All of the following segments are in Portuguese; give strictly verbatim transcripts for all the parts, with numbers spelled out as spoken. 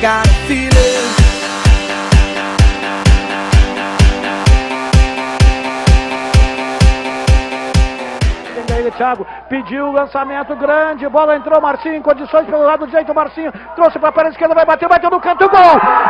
got a feeling. Thiago pediu o lançamento grande, bola entrou, Marcinho em condições pelo lado direito, Marcinho trouxe para a perna esquerda, vai bater, bateu no canto, gol!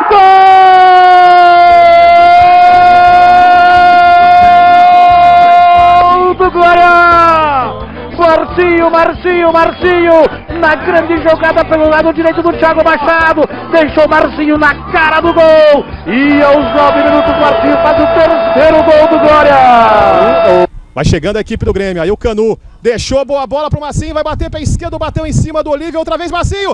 Gol do Glória! Marcinho, Marcinho, Marcinho, na grande jogada pelo lado direito do Thiago Machado, deixou Marcinho na cara do gol, e aos nove minutos Marcinho faz o terceiro gol do Glória! Vai chegando a equipe do Grêmio, aí o Canu deixou boa bola pro Marcinho, vai bater pé esquerdo, bateu em cima do Olívio, outra vez Marcinho,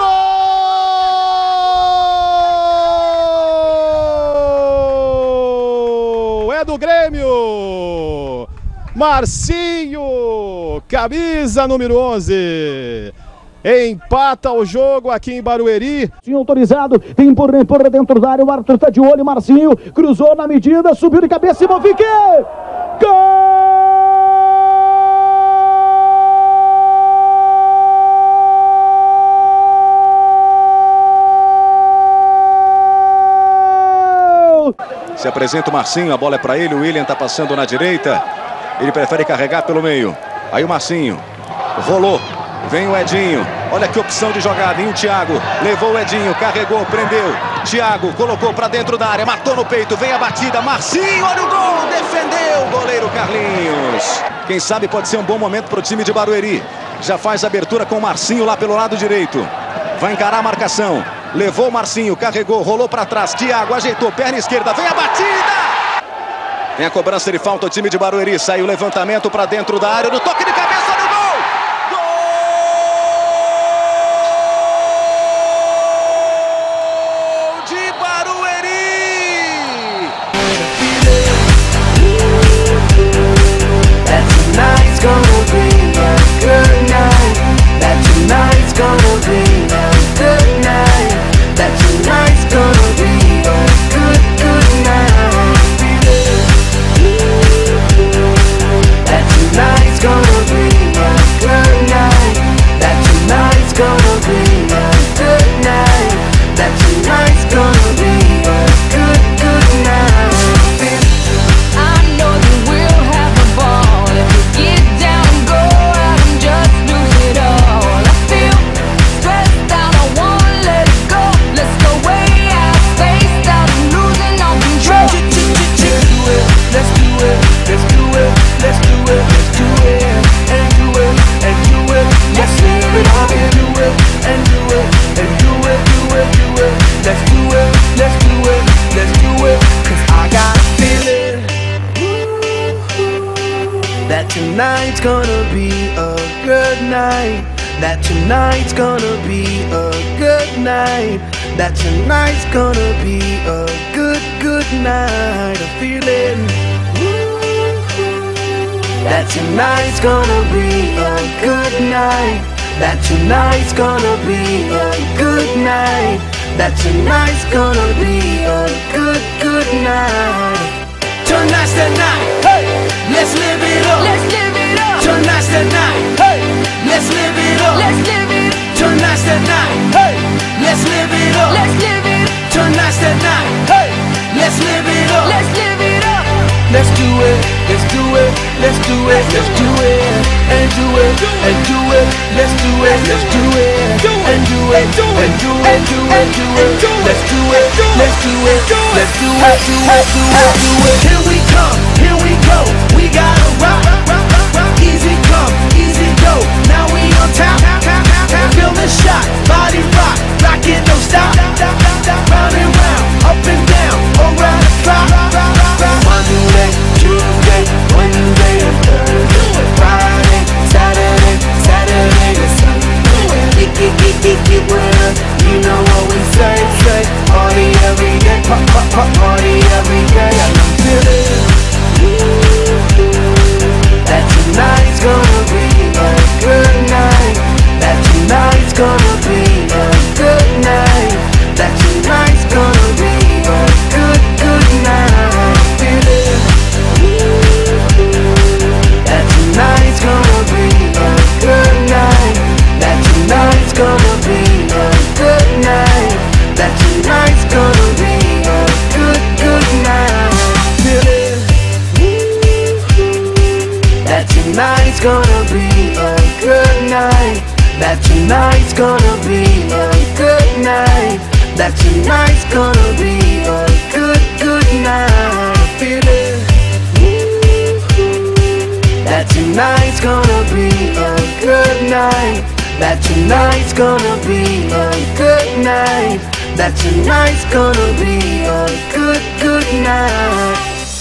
gol! É do Grêmio! Marcinho, camisa número onze, empata o jogo aqui em Barueri. Autorizado, vem por, por dentro da área, o Arthur tá de olho, Marcinho cruzou na medida, subiu de cabeça e Movique! Gol! Se apresenta o Marcinho, a bola é para ele, o William tá passando na direita, ele prefere carregar pelo meio, aí o Marcinho, rolou, vem o Edinho, olha que opção de jogada, e o Thiago, levou o Edinho, carregou, prendeu, Thiago colocou para dentro da área, matou no peito, vem a batida, Marcinho, olha o gol, defendeu o goleiro Carlinhos. Quem sabe pode ser um bom momento para o time de Barueri, já faz a abertura com o Marcinho lá pelo lado direito, vai encarar a marcação. Levou o Marcinho, carregou, rolou para trás, Thiago ajeitou, perna esquerda, vem a batida! Vem a cobrança de falta, o time de Barueri, saiu o levantamento para dentro da área, no toque de cabeça, no gol! Gol de Barueri! That tonight's gonna be a good night. That tonight's gonna be a good night. That tonight's gonna be a good, good night. That tonight's gonna be a good night. That tonight's gonna be a good night. That tonight's gonna be a good, good night. I know that we'll have a ball if we get down and go out and just lose it all. I feel stressed out, I wanna let it go. Let's go way out, spaced out, and losing all control. Let's do it, let's do it, let's do it, let's do it, and do it, and do it. Let's live it up and do it, and do it, and do it, do it, do it. Let's do it, let's do it, let's do it. Cause I got a feeling that tonight's gonna be a good night. That tonight's gonna be a good night. That tonight's gonna be a good, good night. A feeling that tonight's gonna be a good night. That tonight's gonna be a good night. That tonight's gonna be a good, good night. Tonight's the night, hey, let's live it up. Let's live it up. Tonight's the night, hey, let's live it up. Let's live it. Tonight's the night, hey, let's live it up. Let's live it. Tonight's the night, hey, let's live it up. Let's live it up. Let's do it, let's do it, let's do it, let's do it, and do it, and do it, let's do it, let's do it, and do it, and do it, do it, do it, let's do it, let's do it, let's do it, do it, do it, do it. Here we come, here we go, we gotta rock, rock, rock, rock, easy come, easy go. Now we on top, feel the shot, body rock, rock it, don't stop, round and round, up and down, around the clock. Monday, Tuesday, Wednesday, and Thursday, Friday, Saturday, Saturday to Sunday. Geek, geek, geek, geek, geek, winner. You know what we say, say. Party every day, pop, pop, pop, party every day. And I'm feeling that tonight's gonna be a good night. That tonight's gonna be a good night. That tonight's gonna be a good, good that tonight's gonna be a good night. That tonight's gonna be a good, good night. I feel it. That tonight's gonna be a good night. That tonight's gonna be a good night. That tonight's gonna be a good, good night.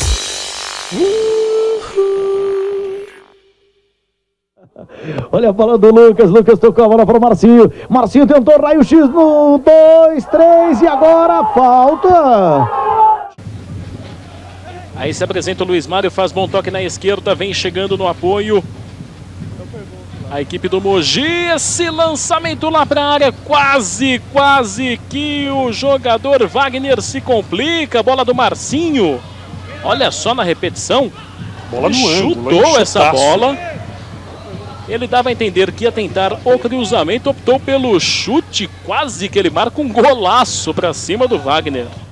Olha a bola do Lucas, Lucas tocou a bola para o Marcinho, Marcinho tentou raio-x no dois, três e agora falta. Aí se apresenta o Luiz Mário, faz bom toque na esquerda, vem chegando no apoio a equipe do Mogi. Esse lançamento lá para a área, quase, quase que o jogador Wagner se complica. Bola do Marcinho, olha só na repetição, bola no chutou ângulo, essa bola. Ele dava a entender que ia tentar o cruzamento, optou pelo chute, quase que ele marca um golaço para cima do Wagner.